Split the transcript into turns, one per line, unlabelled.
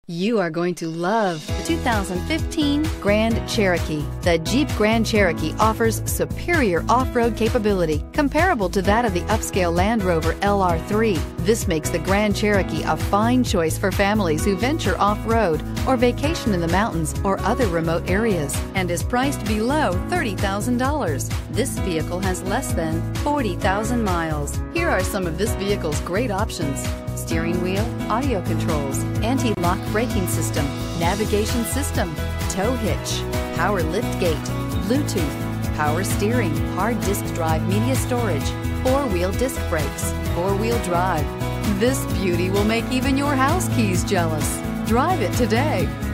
You are going to love the 2015 Grand Cherokee. The Jeep Grand Cherokee offers superior off-road capability comparable to that of the upscale Land Rover LR3. This makes the Grand Cherokee a fine choice for families who venture off-road or vacation in the mountains or other remote areas, and is priced below $30,000. This vehicle has less than 40,000 miles. Here are some of this vehicle's great options: steering wheel audio controls, anti-lock braking system, navigation system, tow hitch, power lift gate, Bluetooth, power steering, hard disk drive media storage, four-wheel disc brakes, four-wheel drive. This beauty will make even your house keys jealous. Drive it today.